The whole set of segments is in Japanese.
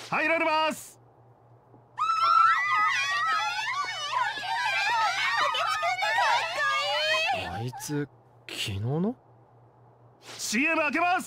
入られます。 あいつ昨日の CM 開けます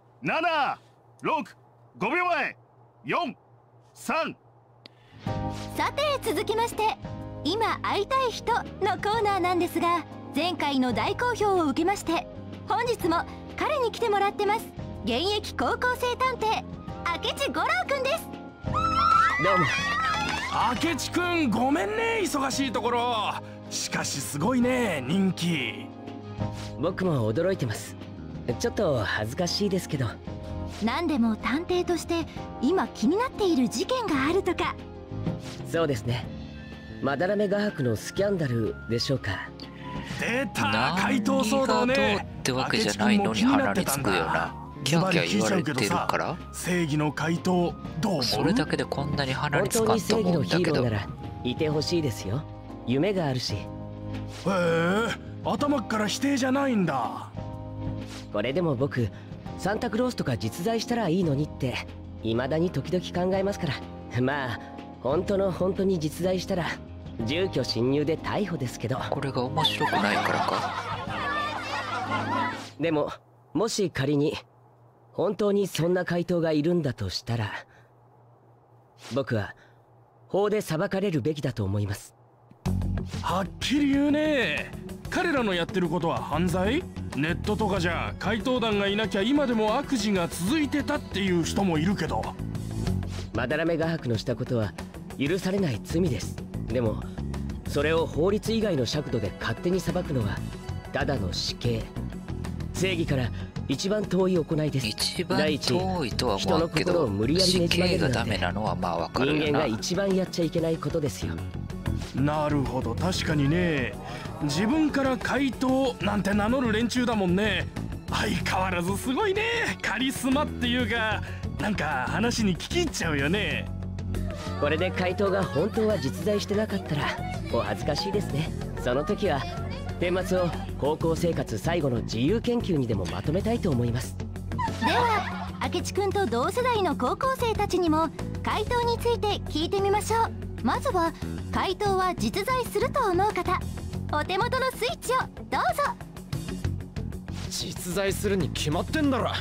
。7、6、5秒前、4、3。 さて続きまして、今会いたい人のコーナーなんですが、前回の大好評を受けまして本日も彼に来てもらってます。現役高校生探偵明智五郎くんです。 どうも。 明智くん、ごめんね、忙しいところ。しかしすごいね、人気。 僕も驚いてます。ちょっと恥ずかしいですけど。 何でも探偵として今気になっている事件があるとか。 そうですね、まだらめ画伯のスキャンダルでしょうか。 出た、怪盗騒動ね。 何がどうってわけじゃないのに鼻につくよな。キャーキャー言われてるから。 正義の怪盗どう思う？ それだけでこんなに鼻につか本当にんと思正義のヒうんだけど。 ーローならいてほしいですよ。夢があるし。 へえ、頭から否定じゃないんだ。 これでも僕、サンタクロースとか実在したらいいのにって未だに時々考えますから。まあ本当に実在したら住居侵入で逮捕ですけど。 これが面白くないからか。 でももし仮に本当にそんな怪盗がいるんだとしたら、僕は法で裁かれるべきだと思います。 はっきり言うね。彼らのやってることは犯罪？ネットとかじゃ怪盗団がいなきゃ今でも悪事が続いてたっていう人もいるけど。 まだらめ画伯のしたことは許されない罪です。でもそれを法律以外の尺度で勝手に裁くのはただの死刑。正義から一番遠い行いです。 一番遠いとは思うけど、 人の心を無理やりねじ曲げるなんて死刑がダメなのはまあわかるよな。 人間が一番やっちゃいけないことですよ。 なるほど、確かにね。自分から怪盗なんて名乗る連中だもんね。相変わらずすごいね。カリスマっていうか、なんか話に聞き入っちゃうよね。 これで怪盗が本当は実在してなかったらお恥ずかしいですね。その時は顛末を高校生活最後の自由研究にでもまとめたいと思います。 では明智くんと同世代の高校生たちにも怪盗について聞いてみましょう。まずは怪盗は実在すると思う方、お手元のスイッチをどうぞ。 実在するに決まってんだろ。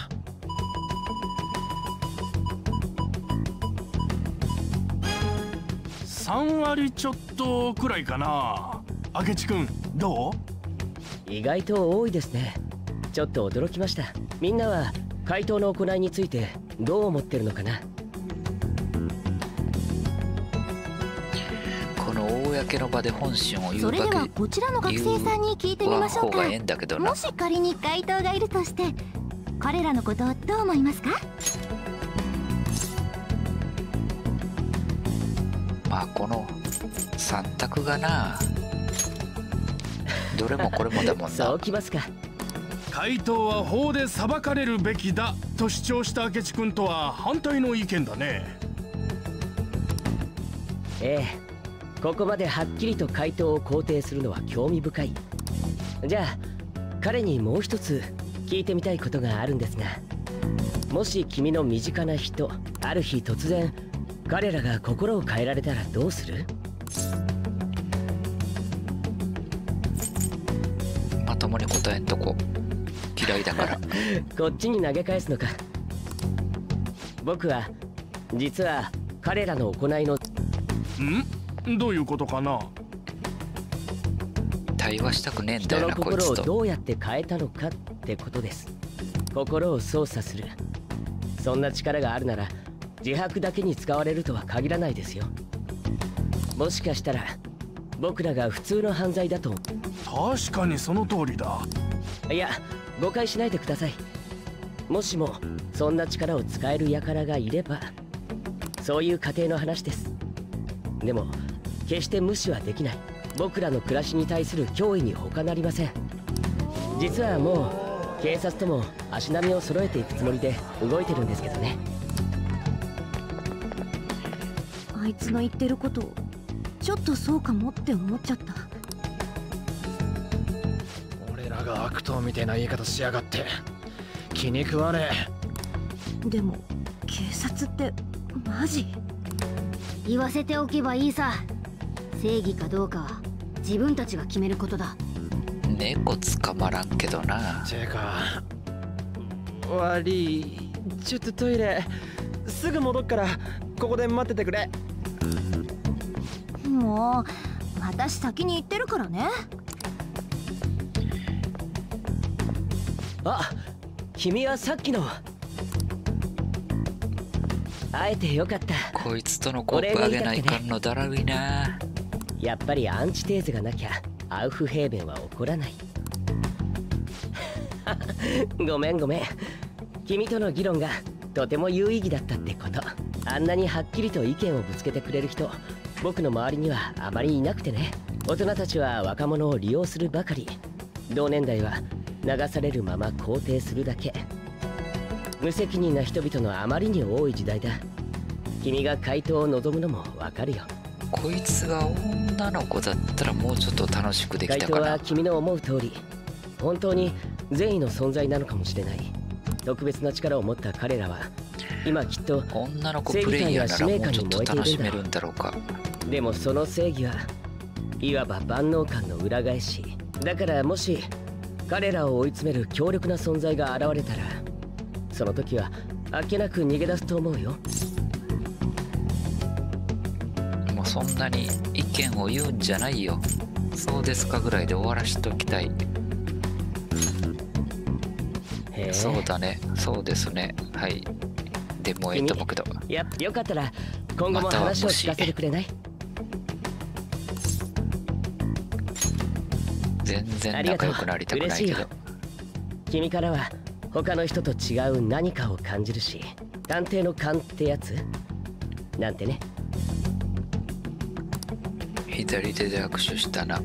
3割ちょっとくらいかな。明智くんどう？意外と多いですね。ちょっと驚きました。みんなは怪盗の行いについてどう思ってるのかな。 この公の場で本心を言うそれではわけこちらの学生さんに聞いてみましょうか。 方がええんだけどな。 もし仮に怪盗がいるとして彼らのことをどう思いますか？ まあこの3択がな、どれもこれもだもんな。 そうきますか。 怪盗は法で裁かれるべきだと主張した明智君とは反対の意見だね。 ええ、ここまではっきりと怪盗を肯定するのは興味深い。じゃあ彼にもう一つ聞いてみたいことがあるんですが、もし君の身近な人、ある日突然彼らが心を変えられたらどうする？ まともに答えんとこ。嫌いだから。 こっちに投げ返すのか。僕は実は彼らの行いのどういうことかな。 対話したくねえんだよな、こい人の心をつと。 どうやって変えたのかってことです。心を操作する、そんな力があるなら自白だけに使われるとは限らないですよ。もしかしたら僕らが普通の犯罪だと。 確かにその通りだ。 いや、誤解しないでください。もしもそんな力を使える輩がいれば、そういう過程の話です。でも決して無視はできない。僕らの暮らしに対する脅威に他なりません。実はもう警察とも足並みを揃えていくつもりで動いてるんですけどね。 あいつの言ってることちょっとそうかもって思っちゃった。 俺らが悪党みたいな言い方しやがって気に食わねえ。 でも警察ってマジ？言わせておけばいいさ。正義かどうかは自分たちが決めることだ。 猫捕まらんけどな。 てか悪い、ちょっとトイレすぐ戻っからここで待っててくれ。 もう私先に行ってるからね。 あ、君はさっきの。会えてよかった。 こいつとのコップあげないかんのだらいな。 やっぱりアンチテーゼがなきゃアウフヘーベンは起こらない。ごめんごめん。君との議論がとても有意義だったってこと。あんなにはっきりと意見をぶつけてくれる人、僕の周りにはあまりいなくてね。大人たちは若者を利用するばかり。同年代は流されるまま肯定するだけ。無責任な人々のあまりに多い時代だ。君が回答を望むのもわかるよ。 こいつが女の子だったらもうちょっと楽しくでき回答たかな。 は君の思う通り、本当に善意の存在なのかもしれない。特別な力を持った彼らは今きっと女の子プレイヤーならもうちょっと楽しめるんだろうか。 でもその正義はいわば万能感の裏返しだから、もし彼らを追い詰める強力な存在が現れたら、その時はあっけなく逃げ出すと思うよ。 もうそんなに意見を言うんじゃないよ。そうですかぐらいで終わらしときたい。 へえ、 そうだね、そうですね、はい。でもいいと思うけど。 よかったら今後も話を聞かせてくれない？ 全然仲良くなりたくないけど。 君からは他の人と違う何かを感じるし、探偵の勘ってやつなんてね。 左手で握手したな。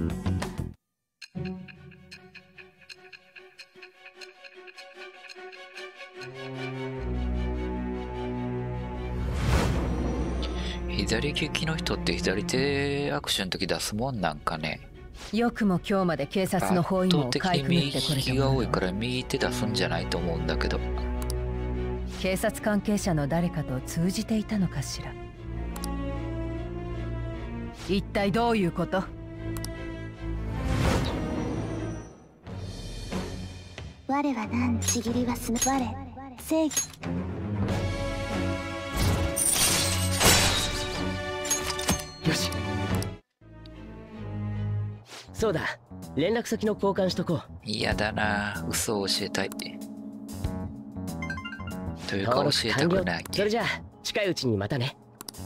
左利きの人って左手握手の時出すもんなんかね。 よくも今日まで警察の包囲網をかいくぐってこれた圧倒的に右利きが多いから右手出すんじゃないと思うんだけど。 警察関係者の誰かと通じていたのかしら。一体どういうこと？ 我は何ちぎりはすむ我正義。 よし、そうだ、連絡先の交換しとこう。 嫌だな、嘘を教えたいというか教登録えた完了。 くない。 それじゃあ近いうちにまたね。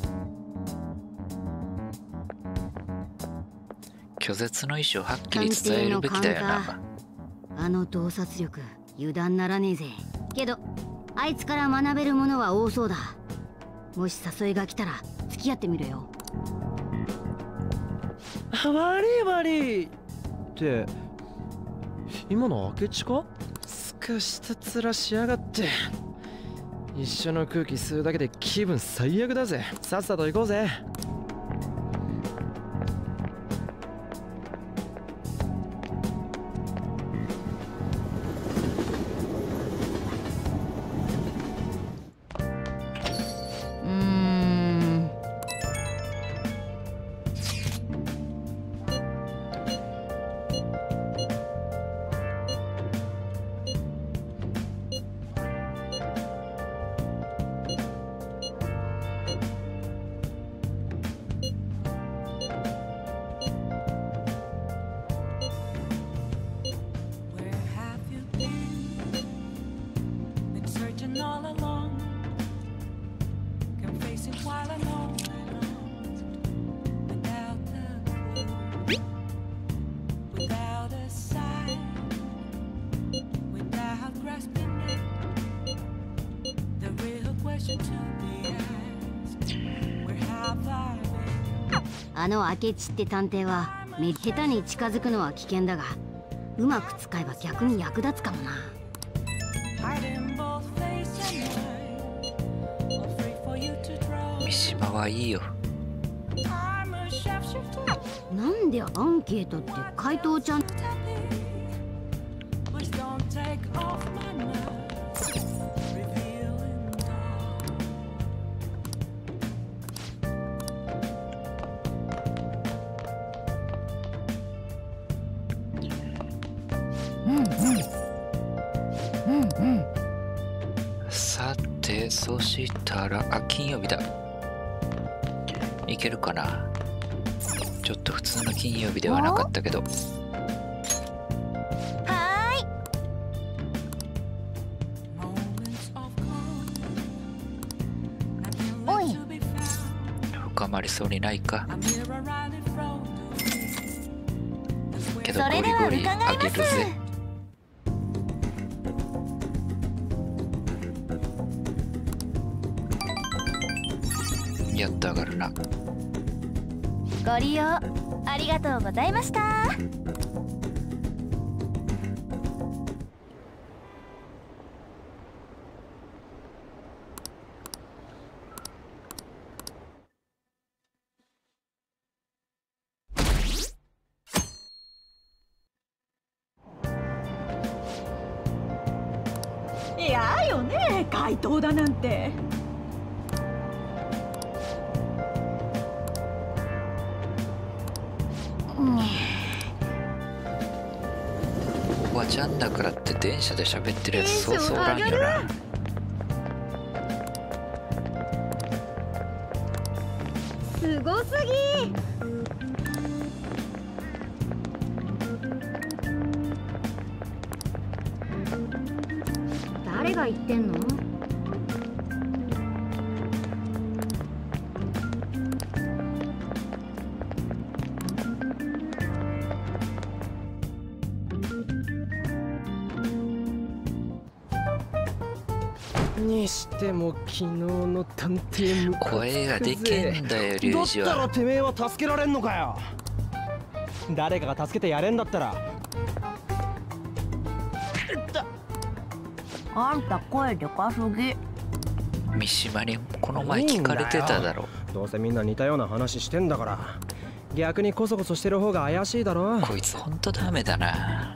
拒絶の意思をはっきり伝えるべきだよな。 あの洞察力油断ならねえぜ。けどあいつから学べるものは多そうだ。もし誘いが来たら付き合ってみるよ。 悪い悪いって今の明智か？すかした面しやがって。一緒の空気吸うだけで気分最悪だぜ。さっさと行こうぜ。 あの明智って探偵は下手に近づくのは危険だが、うまく使えば逆に役立つかもな。 三島はいいよ。 なんでアンケートって回答ちゃんさて、そうしたら、金曜日だ。いけるかな。ちょっと普通の金曜日ではなかったけど。 おい、 深まりそうにないか。けどゴリゴリあげるぜ。やっと上がるな。 ご利用ありがとうございました。 嫌よね、怪盗だなんて。 おばちゃんだからって電車で喋ってるやつそうそうおらんよな。 すごすぎ。誰が言ってんの？ にしても昨日の探偵ムカつくぜ。 声がでけんだよ、リュウジだったらは。 てめえは助けられんのかよ。誰かが助けてやれんだったら。 あんた声でかすぎ。 三島にこの前聞かれてただろ。 どうせみんな似たような話してんだから。逆にコソコソしてる方が怪しいだろ。 こいつほんとダメだな。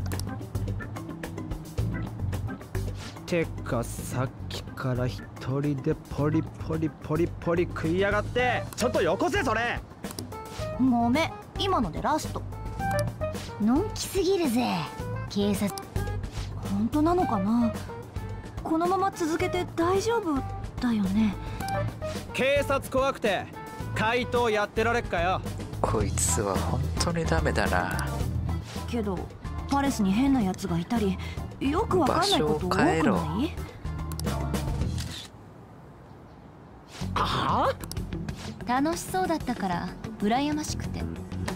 てかさっきから一人でポリポリポリポリ食いやがって。ちょっとよこせそれ。 ごめん、今のでラスト。のんきすぎるぜ警察。本当なのかな。このまま続けて大丈夫だよね。 警察怖くて怪盗やってられっかよ。 こいつは本当にダメだな。 けどパレスに変なやつがいたり、よくわかんないこと多くない？ ああ？楽しそうだったから羨ましくて。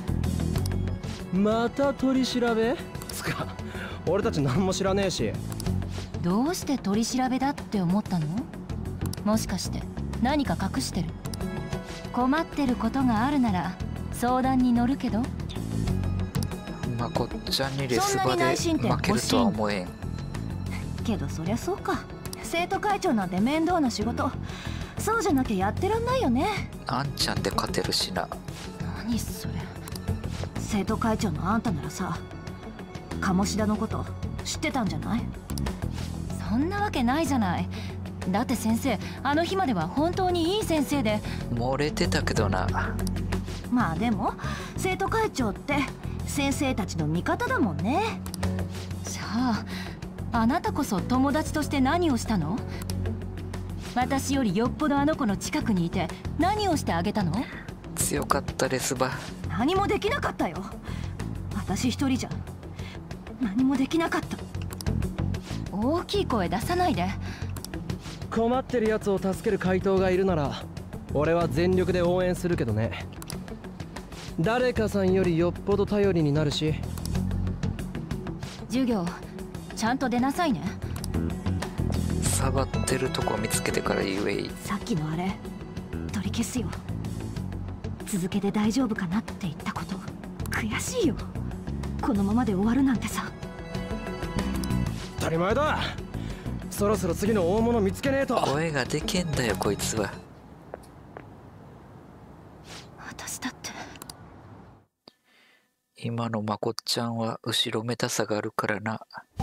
また取り調べ？つか俺たち何も知らねえし。 どうして取り調べだって思ったの？もしかして何か隠してる？困ってることがあるなら相談に乗るけど。 まこっちゃんにレス場で負けるとは思えん。 けどそりゃそうか。生徒会長なんて面倒な仕事、そうじゃなきゃやってらんないよね。 あんちゃんで勝てるしな。 何それ。生徒会長のあんたならさ、鴨志田のこと知ってたんじゃない？そんなわけないじゃない。だって先生、あの日までは本当にいい先生で。 漏れてたけどな。 まあでも生徒会長って先生たちの味方だもんね。じゃああなたこそ友達として何をしたの？私よりよっぽどあの子の近くにいて何をしてあげたの？ 強かったレス場。 何もできなかったよ。私一人じゃ何もできなかった。大きい声出さないで。 困ってるやつを助ける怪盗がいるなら俺は全力で応援するけどね。誰かさんよりよっぽど頼りになるし。 授業ちゃんと出なさいね。 サバってるとこ見つけてから言えい。 さっきのあれ取り消すよ。続けて大丈夫かなって言ったこと悔しいよ。このままで終わるなんてさ。 当たり前だ。そろそろ次の大物見つけねえと。 声がでけんだよこいつは。 私だって今のまこっちゃんは後ろめたさがあるからな。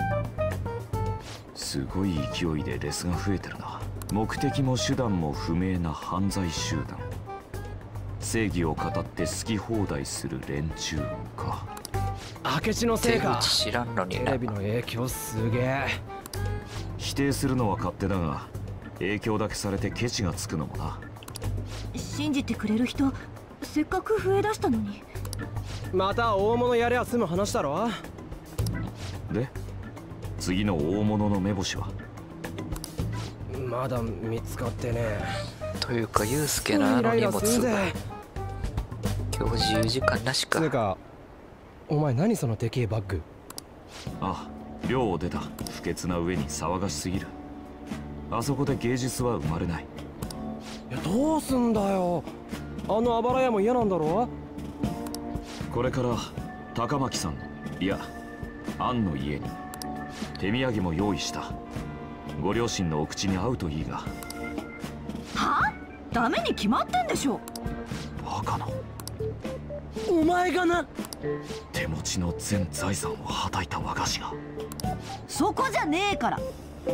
すごい勢いでレスが増えてるな。目的も手段も不明な犯罪集団。正義を語って好き放題する連中か。 明智のせいか。 手口知らんのにテな。 レビの影響すげえ。 否定するのは勝手だが、影響だけされてケチがつくのもな。 信じてくれる人せっかく増えだしたのに。 また大物やりゃ済む話だろ。 で次の大物の目星は？ まだ見つかってねえ。 というかユウスケのあの荷物、今日自由時間なしか。 つうかお前何そのでけえバッグ。 あ、寮を出た。不潔な上に騒がしすぎる。あそこで芸術は生まれない。 いやどうすんだよ、あのあばら屋も嫌なんだろ。 これから高巻さん、いや杏の家に手土産も用意した。ご両親のお口に合うといいが。 は？ダメに決まってんでしょ。 バカな。 お前がな。 手持ちの全財産をはたいた和菓子が。 そこじゃねえから。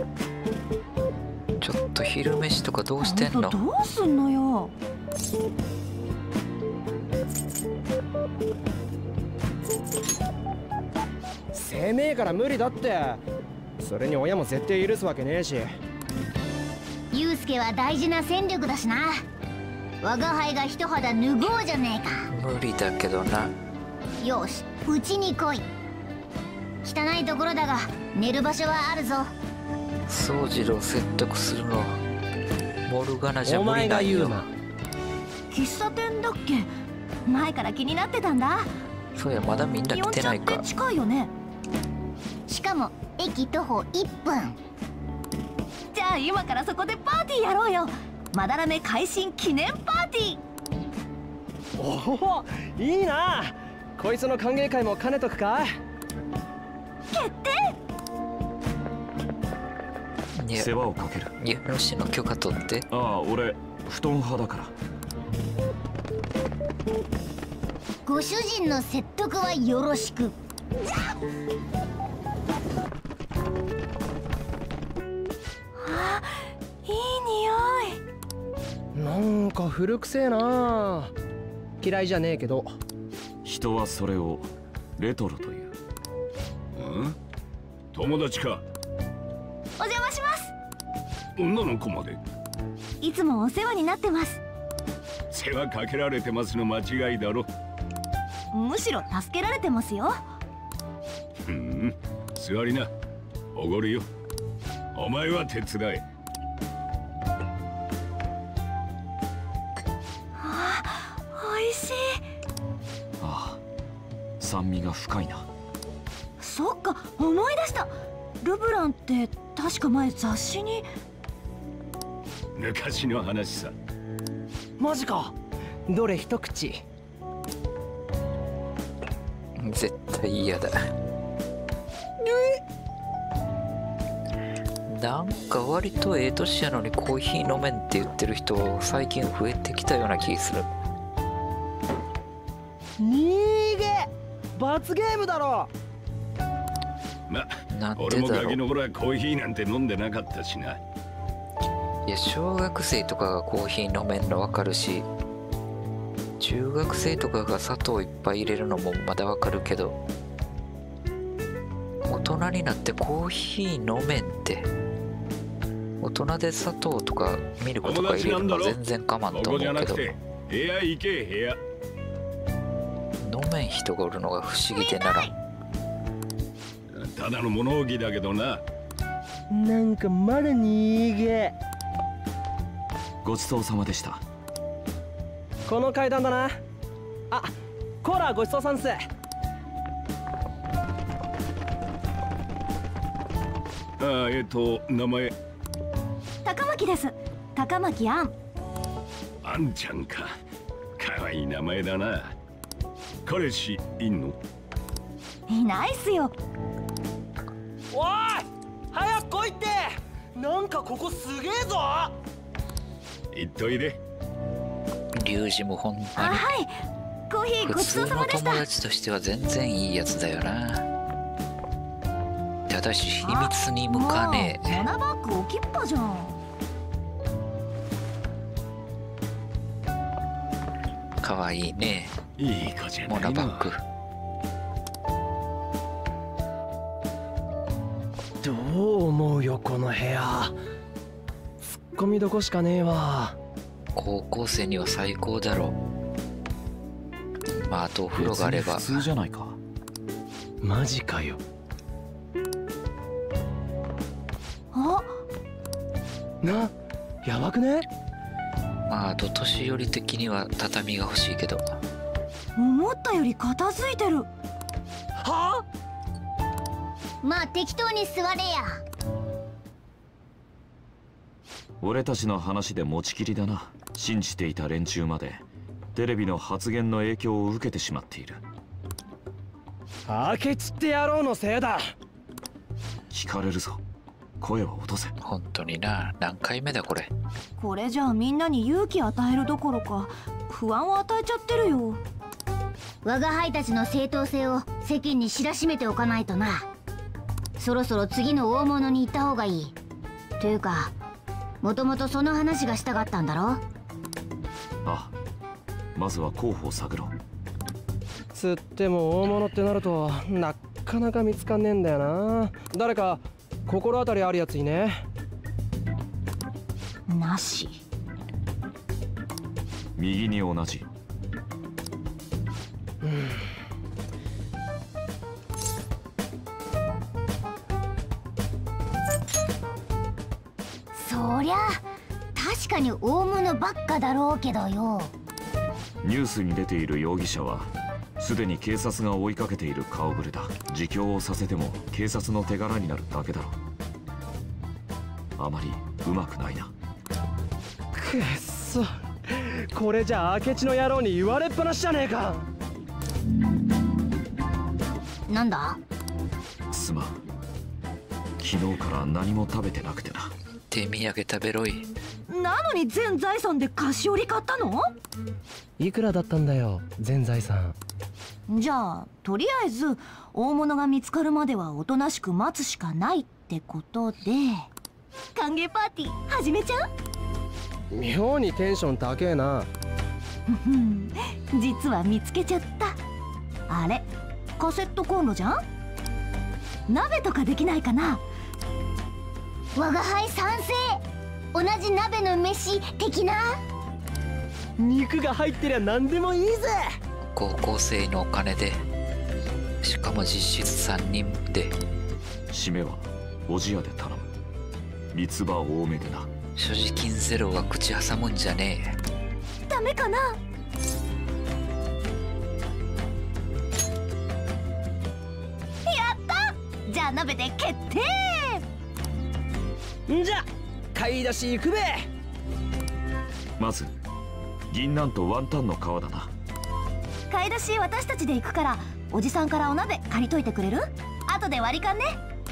ちょっと昼飯とかどうしてんの？ どうすんのよ。 せめえから無理だって。それに親も絶対許すわけねえし。 ユウスケは大事な戦力だしな。我が輩が一肌脱ごうじゃねえか。 無理だけどな。 よし、うちに来い。汚いところだが寝る場所はあるぞ。 宗次郎説得するのモルガナじゃお無理ないよ。 喫茶店だっけ？前から気になってたんだ。 そうや、まだみんな来てないか。 イオンちゃんって近いよね。 しかも駅徒歩1分。 じゃあ今からそこでパーティーやろうよ。まだらめ改心記念パーティー。 おお、いいな。こいつの歓迎会も兼ねとくか。 決定。 世話をかける。 家主の許可取って。 ああ、俺布団派だから。 ご主人の説得はよろしく。 あ、いい匂い。 なんか古くせえな。嫌いじゃねえけど。 人はそれをレトロという。 友達か？ お邪魔します。 女の子まで。 いつもお世話になってます。 世話かけられてますの間違いだろ。 むしろ助けられてますよ。 座りな。おごるよ。お前は手伝え。 おいしい。 ああ、酸味が深いな。 そっか、思い出した。ルブランって確か前雑誌に。 昔の話さ。 マジか。どれ一口。 絶対嫌だ。なんか割とええ年やのにコーヒー飲めんって言ってる人最近増えてきたような気する。 逃げ。罰ゲームだろ。 なん俺もでだろう。 ガキの頃はコーヒーなんて飲んでなかったしな。 いや、小学生とかがコーヒー飲めんのわかるし、中学生とかが砂糖いっぱい入れるのもまだわかるけど、大人になってコーヒー飲めんって、大人で砂糖とかミルクとか入れるのは全然我慢と思うけど、 部屋行け。部屋飲めん人がおるのが不思議でならん。 ただの物置だけどな。 なんかまだ逃げ。 ごちそうさまでした。 この階段だな。あ、コーラごちそうさんっす。 名前。 高巻です。高巻杏。 あんちゃんか。かわいい名前だな。彼氏いんの？ いないっすよ。 おい、早く来いって。なんかここすげえぞ。 言っといで。 リュウジもほんまにはい。コーヒーごちそうさまでした。 普通の友達としては全然いいやつだよな。ただし秘密に向かねえ。 モナバッグ置きっぱじゃん。 かわいいね。 いい子じゃないの。 モナバッグ。 どう思うよこの部屋。ツッコミどこしかねえわ。 高校生には最高だろう。まああとお風呂があれば。 普通じゃないか。 マジかよ。 あ、 やばくね？ まああと年寄り的には畳が欲しいけど。 思ったより片付いてる。 はあ？ まあ適当に座れや。 俺たちの話で持ちきりだな。信じていた連中までテレビの発言の影響を受けてしまっている。 明智って野郎のせいだ。 聞かれるぞ。声を落とせ。 本当にな。何回目だこれ。 これじゃあみんなに勇気与えるどころか不安を与えちゃってるよ。 我が輩たちの正当性を世間に知らしめておかないとな。そろそろ次の大物に行った方がいい。というかもともとその話がしたかったんだろ。 ああ、まずは候補を探ろう。 つっても大物ってなるとなかなか見つかんねえんだよな。誰か心当たりあるやついね？ なし。 右に同じ。 そりゃ確かに大物ばっかだろうけどよ。 ニュースに出ている容疑者はすでに警察が追いかけている顔ぶれだ。自供をさせても警察の手柄になるだけだろう。あまりうまくないな。 くっそ、これじゃ明智の野郎に言われっぱなしじゃねえか。 なんだ？ すまん、昨日から何も食べてなくてな。 手土産食べろい。 なのに全財産で菓子折り買ったの？ いくらだったんだよ全財産。 じゃあとりあえず大物が見つかるまではおとなしく待つしかないってことで歓迎パーティー始めちゃう？ 妙にテンション高えな。 実は見つけちゃった。あれカセットコンロじゃん。鍋とかできないかな？ 我が輩賛成。同じ鍋の飯的な。 肉が入ってりゃ何でもいいぜ。 高校生のお金で、しかも実質3人で。 締めはおじやで頼む。三つ葉多めでな。 所持金ゼロは口挟むんじゃねえ。 ダメかな？やった！じゃあ鍋で決定！ んじゃ買い出し行くべ。 まず銀杏とワンタンの皮だな。 買い出し私たちで行くからおじさんからお鍋借りといてくれる？後で割り勘ね。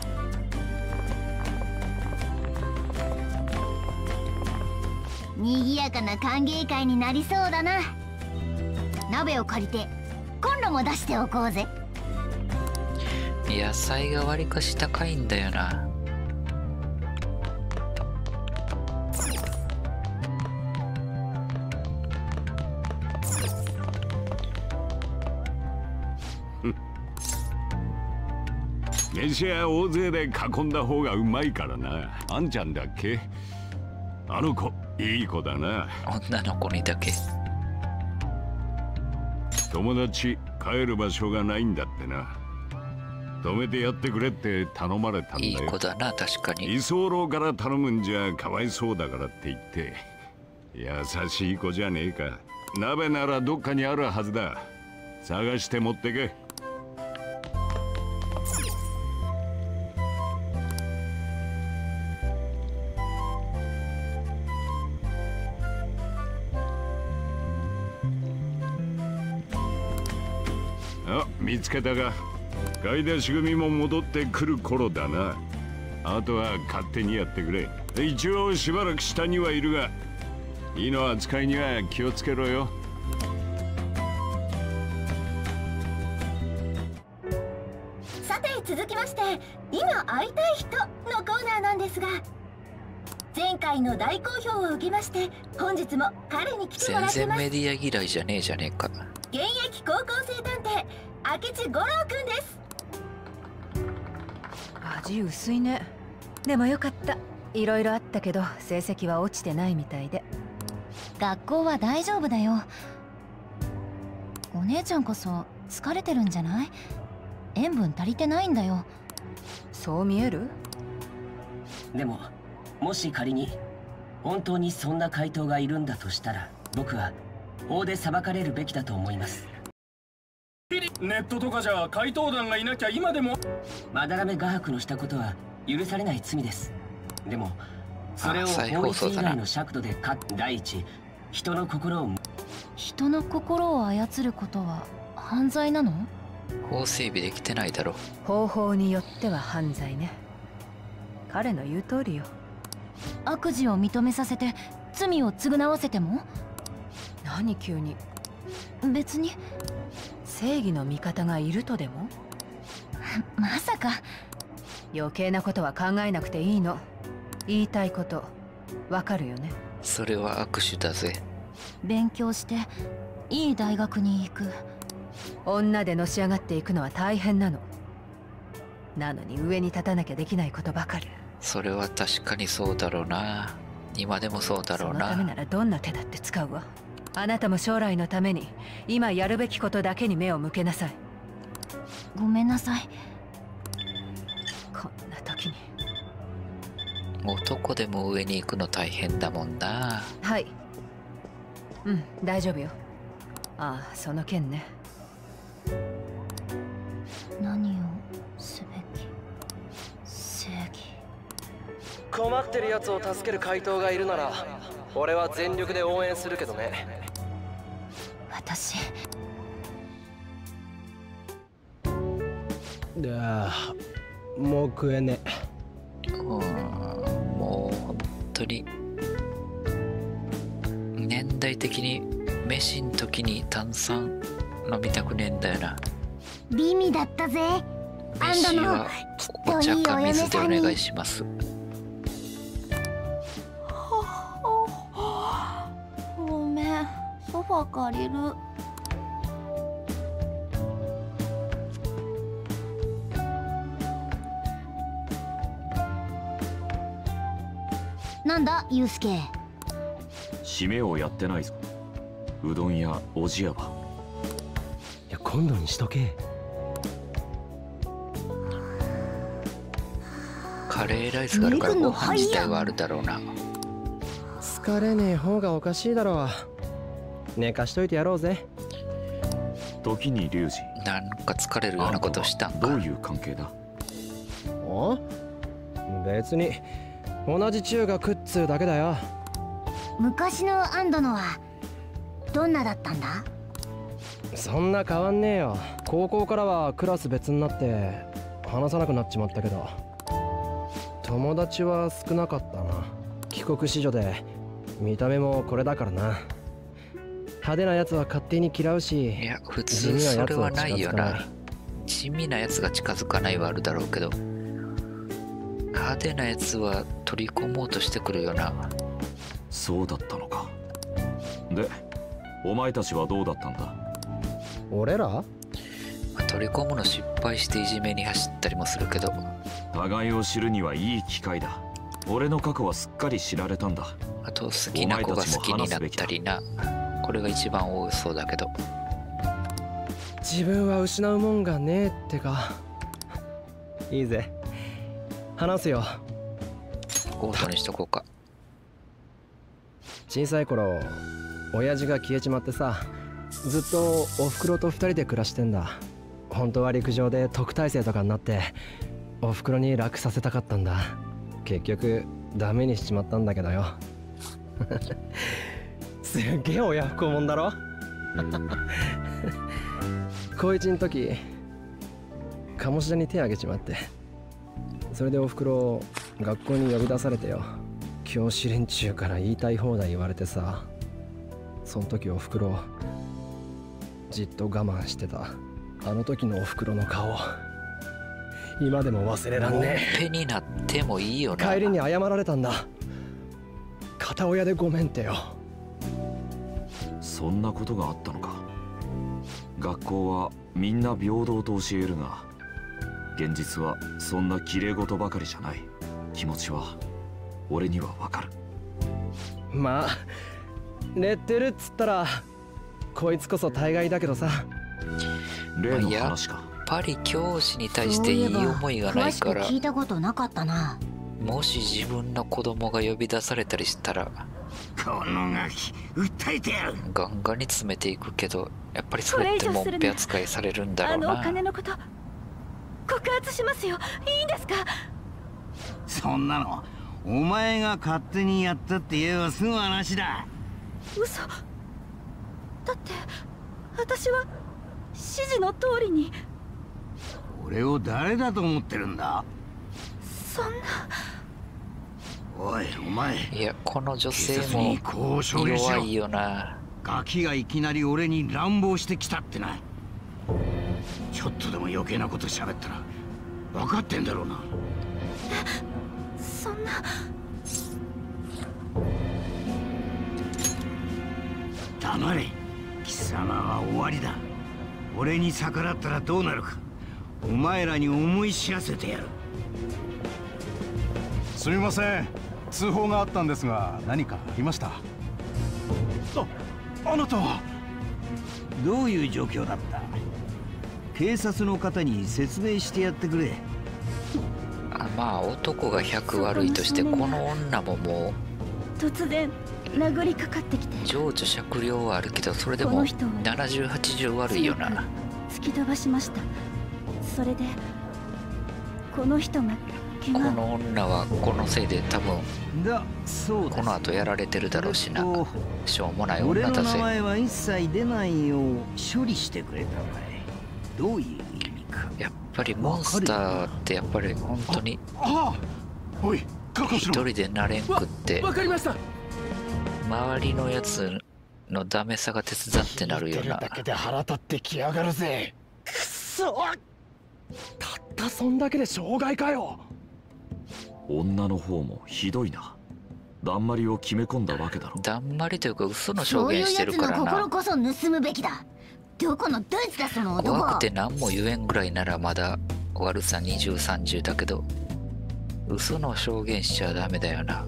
賑やかな歓迎会になりそうだな。鍋を借りてコンロも出しておこうぜ。 野菜がわりかし高いんだよな。 飯は大勢で囲んだ方がうまいからな。あんちゃんだっけ？あの子いい子だな。 女の子にだけ。 友達帰る場所がないんだってな。止めてやってくれって頼まれたんだよ。 いい子だな。確かに居候から頼むんじゃかわいそうだからって言って優しい子じゃねえか。鍋ならどっかにあるはずだ。探して持ってけ。あ、見つけたか。買い出し組も戻ってくる頃だな。あとは勝手にやってくれ。一応しばらく下にはいるが火の扱いには気をつけろよ。 さて続きまして今会いたい人のコーナーなんですが、前回の大好評を受けまして本日も彼に来てもら全然ってます。 メディア嫌いじゃねえじゃねえか。 現役高校生探偵明智五郎くんです。 味薄いね。 でもよかった。いろいろあったけど成績は落ちてないみたいで。 学校は大丈夫だよ。お姉ちゃんこそ疲れてるんじゃない？塩分足りてないんだよ。 そう見える？ でももし仮に本当にそんな怪盗がいるんだとしたら、僕は法で裁かれるべきだと思います。 ネットとかじゃ怪盗団がいなきゃ今でも。 まだらめ画伯のしたことは許されない罪です。でもそれを法律以外の尺度で第一、人の心を操ることは犯罪なの？ 法整備できてないだろ。 方法によっては犯罪ね。彼の言う通りよ。 悪事を認めさせて罪を償わせても？ 何急に。 別に。 正義の味方がいるとでも？ まさか。 余計なことは考えなくていいの。言いたいことわかるよね。 それは握手だぜ。 勉強していい大学に行く。 女でのし上がっていくのは大変なの。なのに上に立たなきゃできないことばかり。 それは確かにそうだろうな。今でもそうだろうな。 そのためならどんな手だって使うわ。あなたも将来のために今やるべきことだけに目を向けなさい。 ごめんなさい。 こんな時に。 男でも上に行くの大変だもんな。 はい。うん、大丈夫よ。ああ、その件ね。 何をすべき正義。 困ってるやつを助ける怪盗がいるなら俺は全力で応援するけどね。 私もう食えねえ。 もう本当に年代的に飯ん時に炭酸飲みたくねえんだよな。 美味だったぜ。 飯はお茶か水でお願いします。 ごめん、ソファ借りる。 なんだユウスケ。 締めをやってないぞ。うどんやおじやば。 いや今度にしとけ。 カレーライスがあるからご飯自体はあるだろうな。 疲れねえ方がおかしいだろう。寝かしといてやろうぜ。 時に龍二、 なんか疲れるようなことしたんか。 どういう関係だ？ 別に同じ中学っつうだけだよ。 昔のアンドのはどんなだったんだ？ そんな変わんねえよ。高校からはクラス別になって話さなくなっちまったけど、友達は少なかったな。帰国子女で見た目もこれだからな。派手なやつは勝手に嫌うし、 いや普通それはないよな。地味なやつが近づかないはあるだろうけど、派手なやつは取り込もうとしてくるよな。 そうだったのか。でお前たちはどうだったんだ？ 俺ら？ 取り込むの失敗していじめに走ったりもするけど、 互いを知るにはいい機会だ。俺の過去はすっかり知られたんだ。 あと好きな子が好きになったりな。これが一番多そうだけど。 自分は失うもんがねえってか。いいぜ、話すよ。 オートにしとこうか。 小さい頃親父が消えちまってさ、ずっとおふくろと2人で暮らしてんだ。本当は陸上で特待生とかになっておふくろに楽させたかったんだ。結局ダメにしちまったんだけどよ。すっげえ親不孝もんだろ。高1の時鴨志田に手あげちまって、それでおふくろ学校に呼び出されてよ。教師連中から言いたい放題言われてさ、その時おふくろじっと我慢してたあの時のおふくろの顔、今でも忘れらんねえ。 ペになってもいいよな。 帰りに謝られたんだ。片親でごめんってよ。 そんなことがあったのか。学校はみんな平等と教えるが、現実はそんな綺麗事ばかりじゃない。 気持ちは俺にはわかる。 まあレッテルっつったらこいつこそ大概だけどさ。 例のやっ話か。 ぱり教師に対していい思いがないから、 詳しく聞いたことなかったな。 もし自分の子供が呼び出されたりしたらこのガキ訴えてやる。 ガンガンに詰めていくけど、やっぱりそれってもんぺ扱いされるんだろうな。 あのお金のこと告発しますよ。いいんですか？ そんなのお前が勝手にやったって言えば済む話だ。 嘘だって私は指示の通りに。 俺を誰だと思ってるんだ。 そんな。 おいお前、 いやこの女性も弱いよな。 ガキがいきなり俺に乱暴してきたってな。ちょっとでも余計なこと喋ったら分かってんだろうな。 そんな。 黙れ。貴様は終わりだ。俺に逆らったらどうなるかお前らに思い知らせてやる。 すみません、通報があったんですが何かありました？あなたはどういう状況だった？警察の方に説明してやってくれ。 まあ男が100悪いとして、この女ももう突然殴りかかってきて、 情緒酌量はあるけど、それでも70、80悪いよな。 突き飛ばしました。それでこの人がこの女はこのせいで多分そうこの後やられてるだろうしな。しょうもない俺の女だぜ。 名前は一切出ないよう処理してくれたまえ。どういう意味か。 やっぱりモンスターってやっぱり本当におい一人でなれんくって、 わかりました。 周りのやつのダメさが手伝ってなるよな。 だけで腹立ってきやがるぜ。くそ、たったそんだけで傷害かよ。 女の方もひどいな。だんまりを決め込んだわけだろ。 だんまりというか嘘の証言してるからな。 そういうやつの心こそ盗むべきだ。どこのどいつだその男。 怖くて何も言えんぐらいならまだ悪さ20、30だけど、嘘の証言しちゃダメだよな。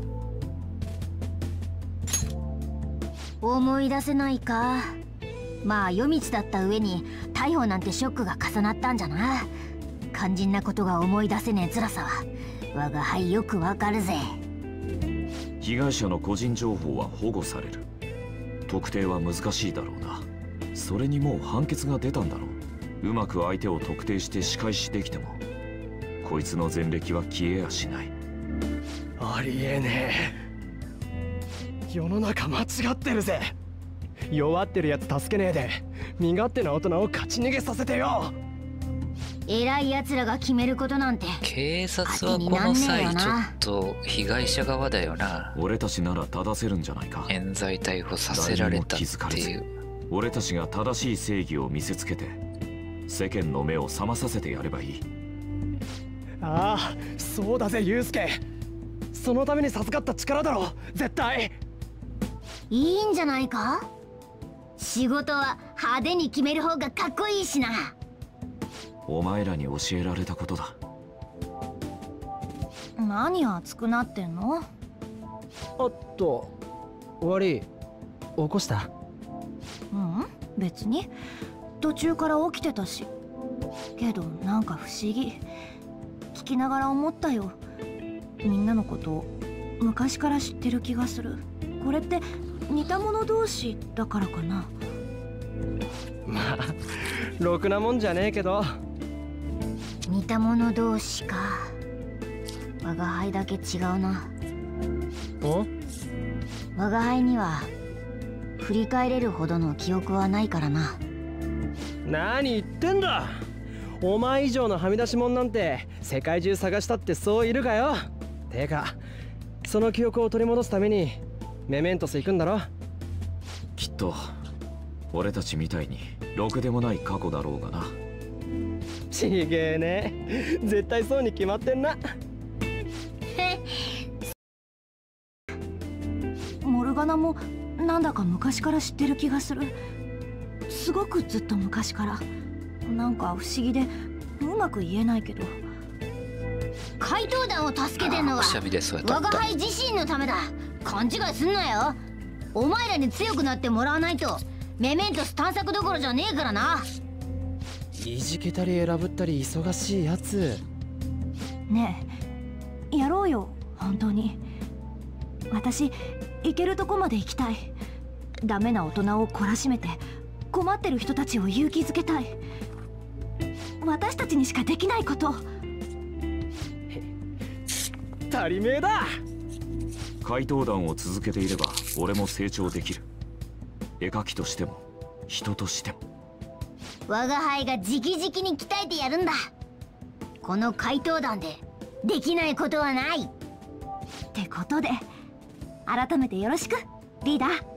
思い出せないか。まあ夜道だった上に逮捕なんてショックが重なったんじゃな。肝心なことが思い出せねえ辛さは我が輩よくわかるぜ。 被害者の個人情報は保護される。特定は難しいだろうな。それにもう判決が出たんだろう。うまく相手を特定して仕返しできてもこいつの前歴は消えやしない。 ありえねえ。世の中間違ってるぜ。弱ってるやつ助けねえで身勝手な大人を勝ち逃げさせてよ。 偉い奴らが決めることなんて。 警察はこの際ちょっと被害者側だよな。 俺たちなら正せるんじゃないか。 冤罪逮捕させられたっていう。 俺たちが正しい正義を見せつけて世間の目を覚まさせてやればいい。 ああ、そうだぜユウスケ。そのために授かった力だろ絶対。 いいんじゃないか。仕事は派手に決める方がかっこいいしな。 お前らに教えられたことだ。 何熱くなってんの？ おっと、悪い。起こした？ うん、別に途中から起きてたし。けどなんか不思議。聞きながら思ったよ。みんなのこと昔から知ってる気がする。これって似た者同士だからかな。 まあろくなもんじゃねえけど。 似た者同士か。我が輩だけ違うな。 お？ 我が輩には振り返れるほどの記憶はないからな。 何言ってんだ。お前以上のはみ出し者なんて世界中探したってそういるかよ。てかその記憶を取り戻すためにメメントス行くんだろ。 きっと俺たちみたいにろくでもない過去だろうがな。 ちげえね。絶対そうに決まってんな。 モルガナもなんだか昔から知ってる気がする。すごくずっと昔から。なんか不思議でうまく言えないけど。 怪盗団を助けてんのはくしゃみでそうやった我が輩自身のためだ。勘違いすんなよ。お前らに強くなってもらわないとメメントス探索どころじゃねえからな。 いじけたり選ぶったり忙しいやつ。 ねえ、やろうよ本当に。私行けるとこまで行きたい。ダメな大人を懲らしめて困ってる人たちを勇気づけたい。私たちにしかできないこと。 足りめえだ。 怪盗団を続けていれば俺も成長できる。絵描きとしても人としても。 我が輩が直々に鍛えてやるんだ。この怪盗団でできないことはない。 ってことで改めてよろしくリーダー。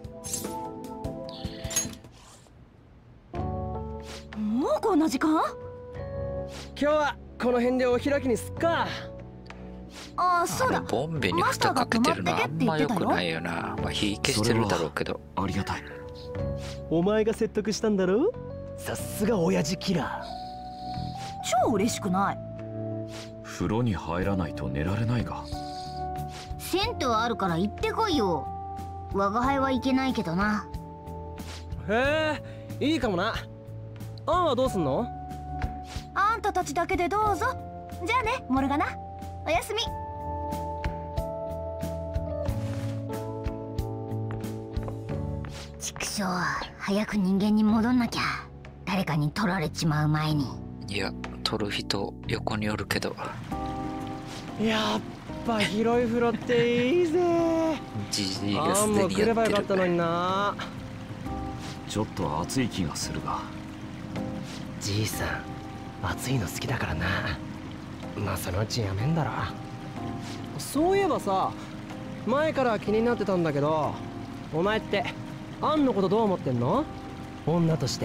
もうこんな時間？ 今日はこの辺でお開きにすっか。 ああ、そうだ。 ボンベに蓋かけてるのはあんま良くないよな。まあ火消してるだろうけど。 ありがたい。 お前が説得したんだろ。さすが親父キラー。超嬉しくない。 風呂に入らないと寝られないが。 銭湯あるから行ってこいよ。我が輩は行けないけどな。 へえ、いいかもな。アンはどうすんの？ あんたたちだけでどうぞ。じゃあね、モルガナ。おやすみ。 畜生、早く人間に戻んなきゃ。誰かに取られちまう前に。 いや、取る人横におるけど。 やっぱ広い風呂っていいぜ。 じじいがすでにやってる。 来ればよかったのにな。 ちょっと暑い気がするが。 じいさん、暑いの好きだからな。まあそのうちやめんだろ。そういえばさ、前から気になってたんだけど、お前ってアンのことどう思ってんの？女として。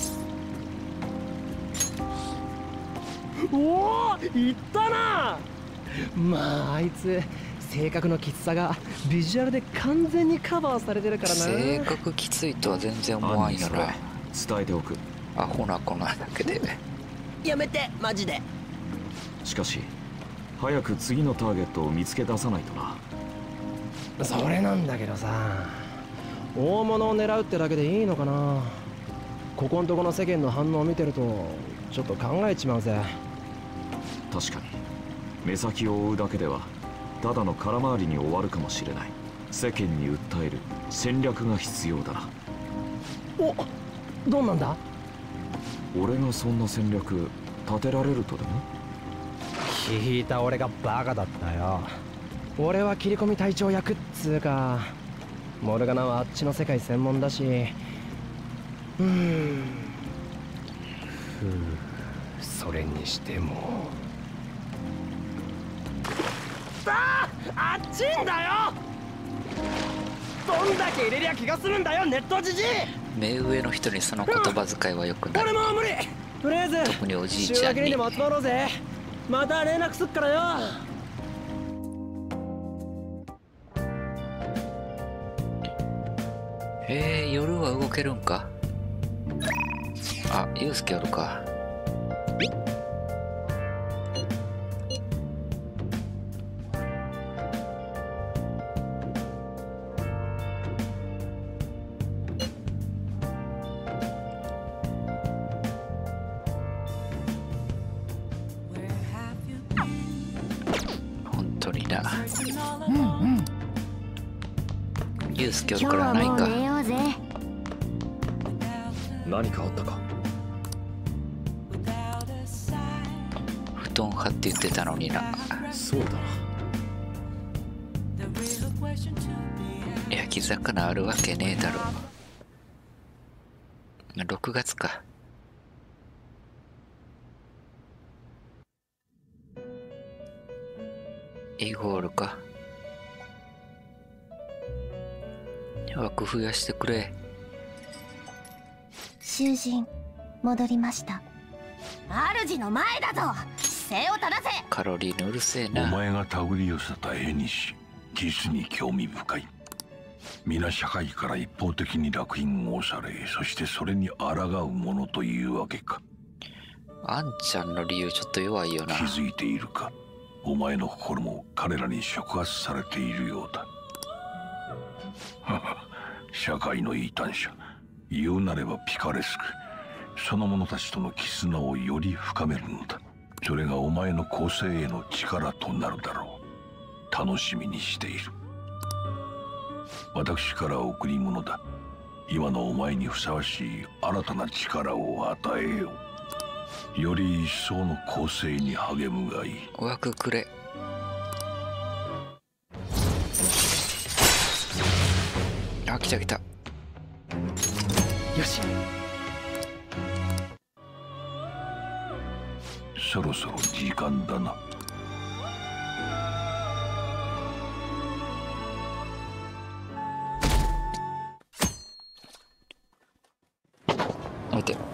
おお、言ったな。まああいつ性格のきつさがビジュアルで完全にカバーされてるからな。 性格きついとは全然思わんよな。 伝えておく。 アホな子なだけで。 やめてマジで。 しかし早く次のターゲットを見つけ出さないとな。 それなんだけどさ、大物を狙うってだけでいいのかな。ここんとこの世間の反応を見てるとちょっと考えちまうぜ。 確かに目先を追うだけではただの空回りに終わるかもしれない。世間に訴える戦略が必要だな。 お、どんなんだ？ 俺がそんな戦略立てられるとでも？ 聞いた俺がバカだったよ。俺は切り込み隊長役っつうか、モルガナはあっちの世界専門だし。それにしてもあっちんだよ。どんだけ入れりゃ気がするんだよ、ネットじじい。 目上の人にその言葉遣いはよくない。 俺も無理。とりあえず特におじいちゃんに。 週明けにでも集まろうぜ。また連絡すっからよ。 夜は動けるんか。あ、ユウスケあるか。本当にな。ユウスケおるからないか。 今日はもう寝ようぜ。 何かあったか？ 布団張って言ってたのにな。 そうだな。焼き魚あるわけねえだろ。6月か。イゴールか。枠増やしてくれ。 囚人戻りました。 主の前だぞ。姿勢を正せ。 カロリーのうるせえおな。 前が手繰り寄せた絵にし実に興味深い。皆社会から一方的に烙印を押され、そしてそれに抗うものというわけか。 あんちゃんの理由ちょっと弱いよな。 気づいているか。 お前の心も彼らに触発されているようだ。社会の異端者、言うなればピカレスク、その者たちとの絆をより深めるのだ。それがお前の構成への力となるだろう。楽しみにしている。私から贈り物だ。今のお前にふさわしい新たな力を与えよう。より一層の構成に励むがいい。 枠くれ。あ、来た来た。 よし。 そろそろ時間だな。 待て。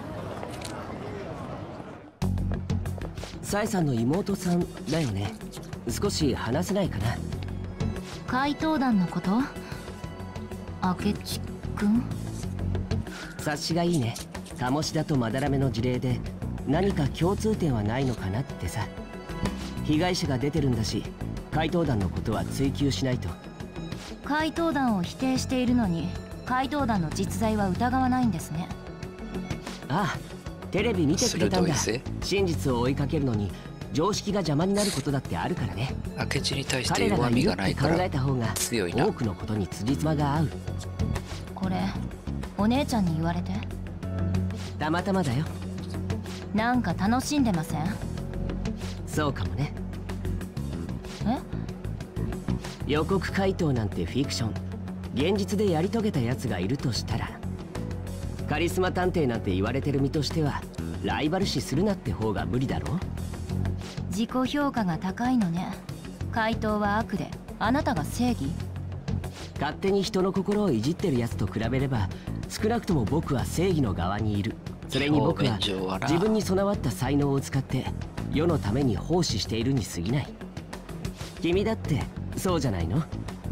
サイさんの妹さんだよね。少し話せないかな。 怪盗団のこと？明智くん？ 察しがいいね。鴨志田とまだらめの事例で何か共通点はないのかなってさ。被害者が出てるんだし、怪盗団のことは追求しないと。 怪盗団を否定しているのに怪盗団の実在は疑わないんですね。 ああ、テレビ見てくれたんだ。真実を追いかけるのに常識が邪魔になることだってあるからね。 明智に対して弱みがないから考えた方が強いな。 多くのことに辻褄が合う。 これお姉ちゃんに言われて？ たまたまだよ。 なんか楽しんでません？ そうかもね。 え？ 予告回答なんてフィクション。現実でやり遂げたやつがいるとしたら、カリスマ探偵なんて言われてる身としてはライバル視するなって方が無理だろ。 自己評価が高いのね。怪盗は悪であなたが正義？ 勝手に人の心をいじってるやつと比べれば少なくとも僕は正義の側にいる。それに僕は自分に備わった才能を使って世のために奉仕しているに過ぎない。君だってそうじゃないの？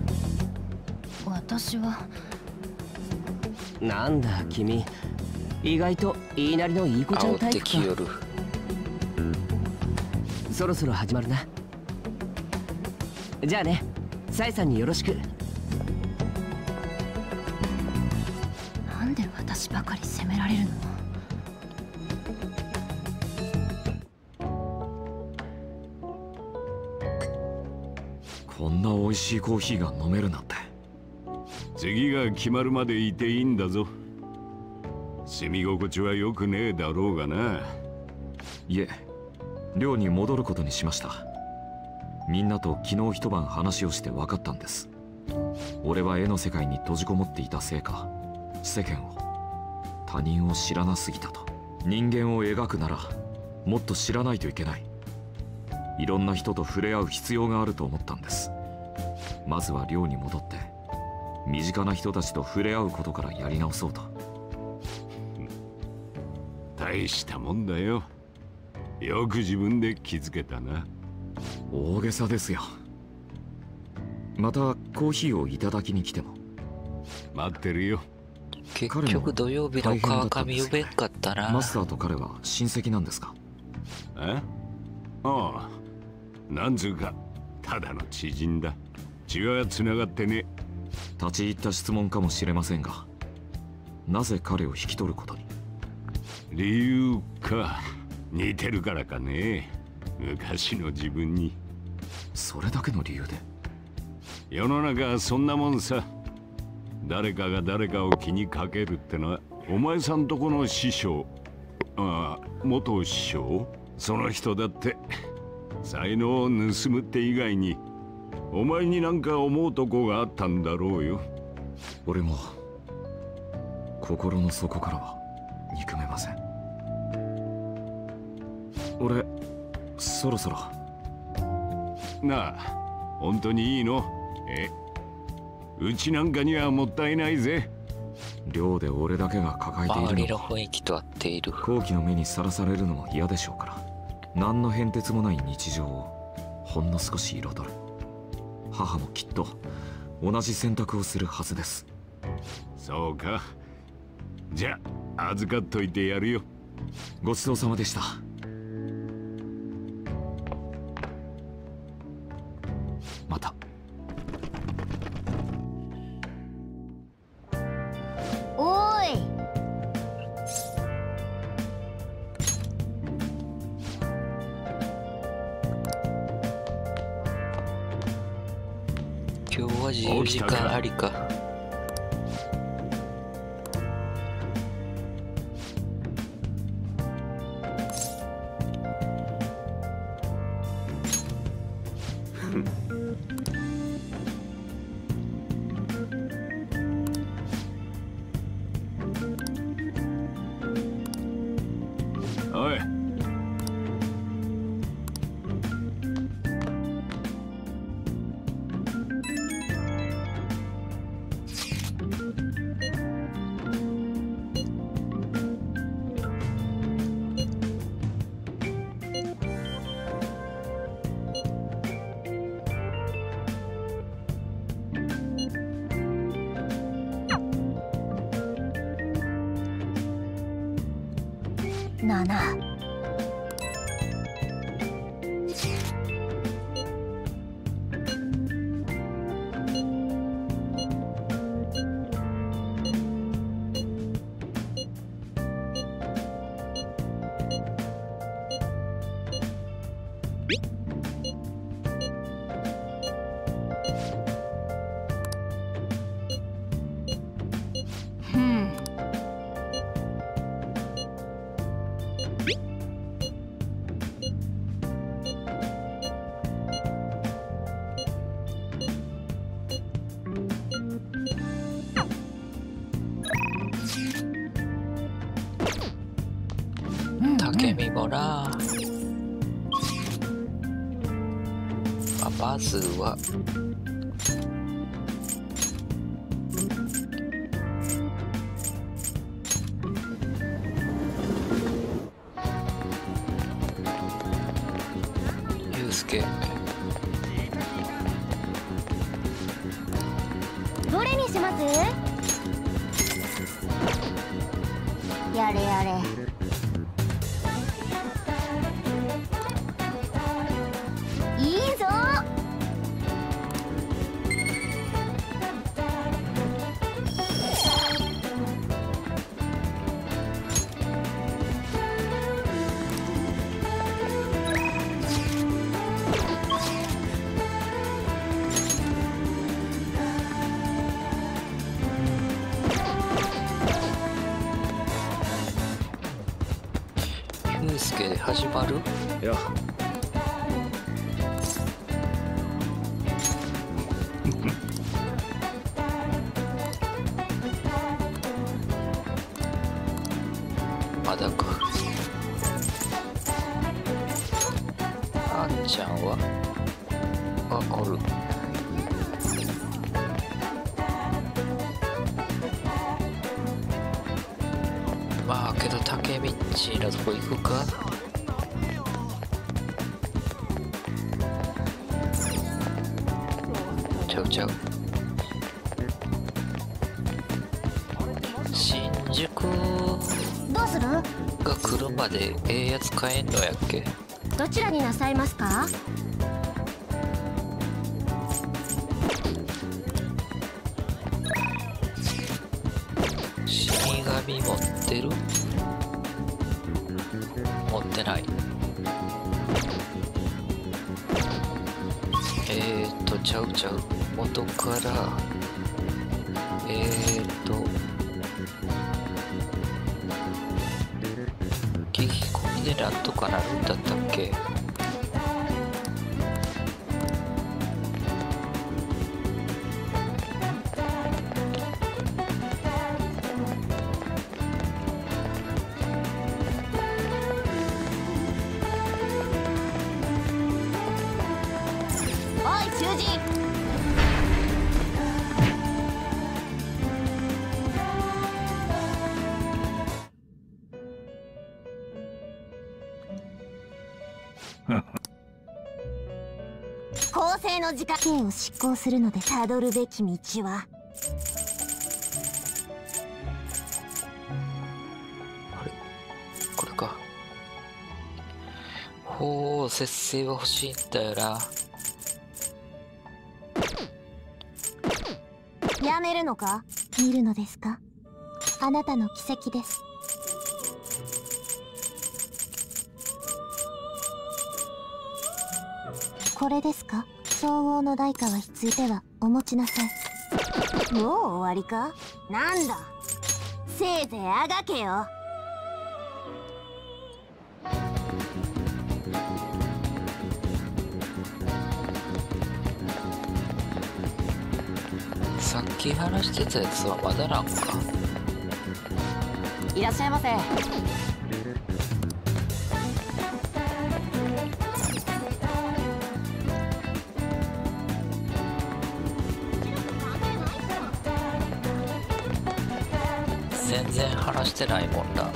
私は。 なんだ君、意外と言いなりのいい子ちゃんタイプか。そろそろ始まるな。じゃあね、サイさんによろしく。 なんで私ばかり責められるの？ こんな美味しいコーヒーが飲めるなんて。 次が決まるまでいていいんだぞ。住み心地は良くねえだろうがな。 いえ、寮に戻ることにしました。みんなと昨日一晩話をして分かったんです。俺は絵の世界に閉じこもっていたせいか、世間を、他人を知らなすぎたと。人間を描くならもっと知らないといけない。いろんな人と触れ合う必要があると思ったんです。まずは寮に戻って身近な人たちと触れ合うことからやり直そうと。 大したもんだよ。よく自分で気づけたな。 大げさですよ。またコーヒーをいただきに来ても。 待ってるよ。 結局土曜日の川上呼べんかったな。 マスターと彼は親戚なんですか？ ああ、なんつうかただの知人だ。血がつながってね。 立ち入った質問かもしれませんが、なぜ彼を引き取ることに？ 理由か。似てるからかね。昔の自分に。 それだけの理由で？ 世の中はそんなもんさ。誰かが誰かを気にかけるってのは、お前さんとこの師匠、元師匠、その人だって才能を盗むって以外にお前になんか思うとこがあったんだろうよ。 俺も心の底からは憎めません。俺そろそろ。 なあ、本当にいいの？うちなんかにはもったいないぜ。 寮で俺だけが抱えているのは周りの雰囲気と合っている。 好奇の目にさらされるのも嫌でしょうから、何の変哲もない日常をほんの少し彩る。母もきっと同じ選択をするはずです。 そうか。じゃあ預かっといてやるよ。 ごちそうさまでした。 は自由時間ありか。 おい。 7。 竹見もな。まずはゆうすけ。 どれにします？やれやれ。いいぞ。 ゆうすけで始まる？ いや。 まだか。あんちゃんはおる。まあけど竹道なとこ行くか。ちゃうちゃう。新宿どうする？ が来るまでええやつ買えんのやっけ？ どちらになさいますか？ 死神持ってる？持ってない。ちゃうちゃう。元から聞き込みでなんとかなるんだったっけ？ おい囚人。公正の時間。刑を執行するのでたどるべき道は。 あれこれか。ほう、節制は欲しいんだよな。 やめるのか？見るのですか？あなたの奇跡です。これですか？ 相応の代価はついてはお持ちなさい。もう終わりか。なんだ、せいぜいあがけよ。 さっき話してたやつはまだなんか。 いらっしゃいませ。 全然話してないもんな。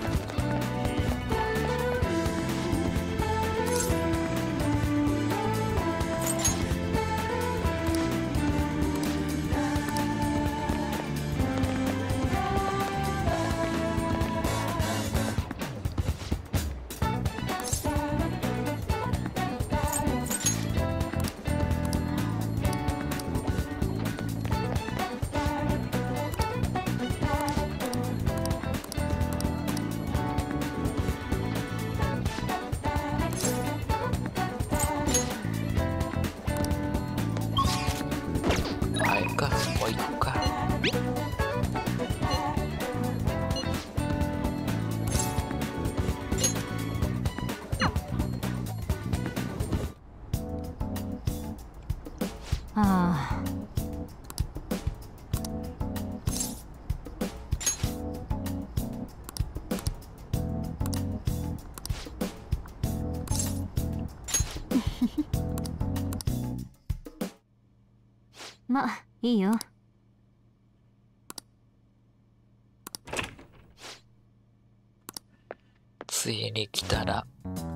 まあいいよ。 ついに来たな。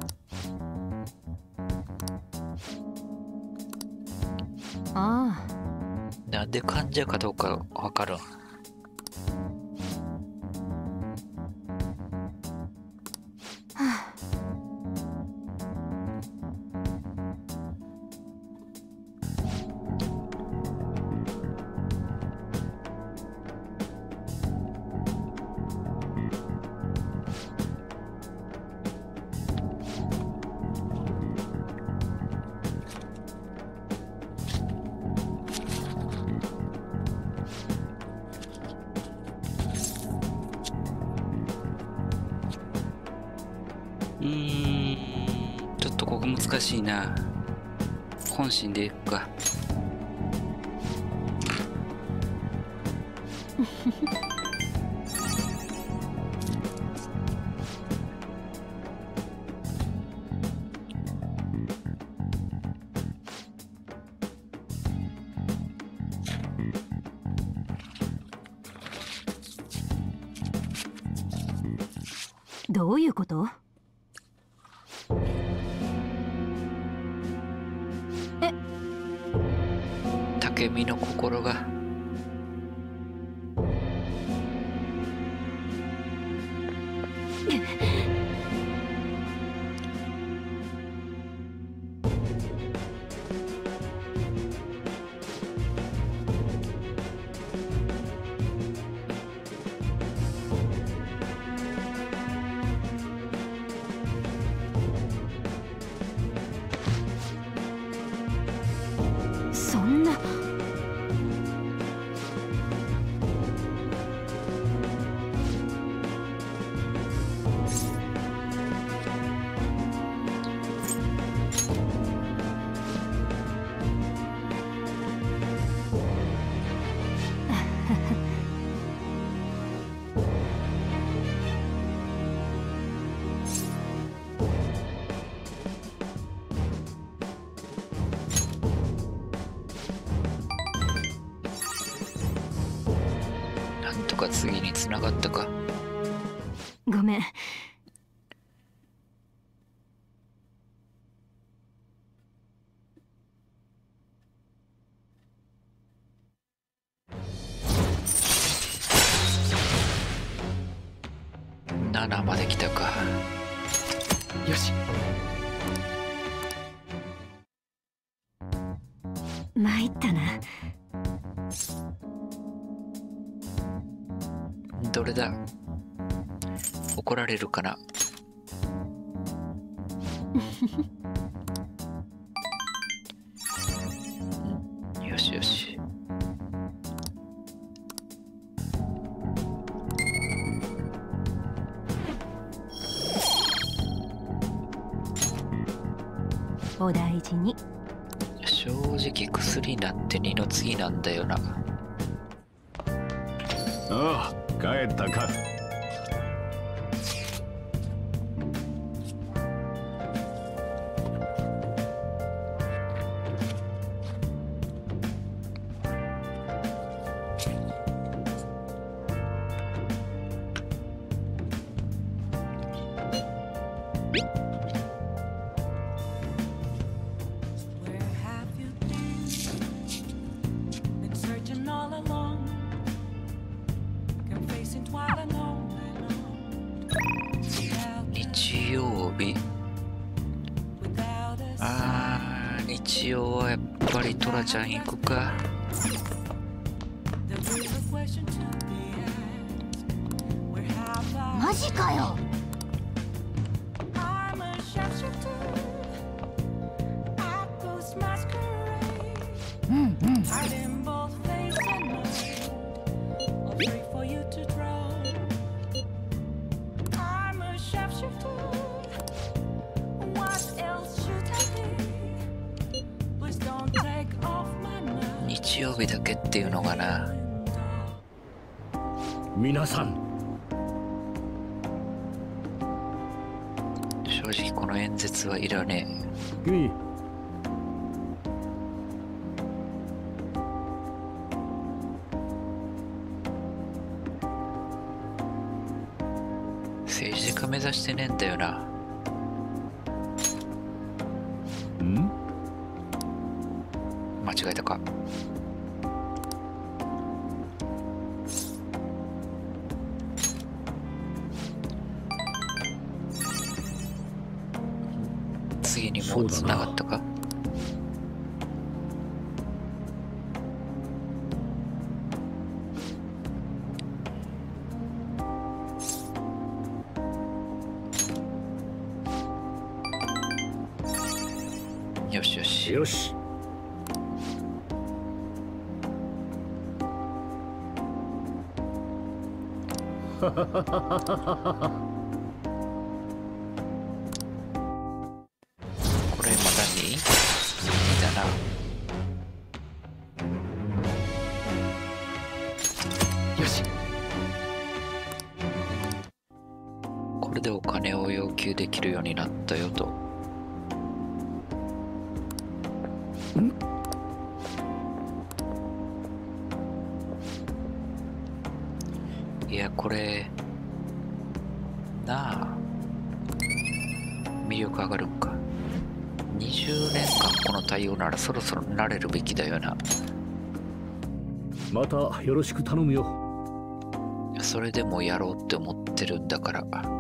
ああ、 なんで患者かどうかわかるん？ちょっとここ難しいな。本心でいくか。 どういうこと？ 竹見の心が。 そんな。 なんとか次に繋がったか。 ごめん。 7まで来たか。 よし。 参ったな。 どれだ？怒られるかな。 お大事に。 正直薬なんて二の次なんだよな。 ああ、帰ったか。 日曜日。日曜はやっぱりトラちゃん行くか。 マジかよ。うんうん。 日曜日だけっていうのがな。 皆さん、 正直この演説はいらねえ。 君、 政治家目指してねえんだよな。間違えたか。次にもうつながったか。よしよしよし。 これまだにだな。 よし。 これでお金を要求できるようになったよと。いや、これなあ、魅力上がるんか。20年間この対応ならそろそろ慣れるべきだよな。 またよろしく頼むよ。 それでもやろうって思ってるんだから。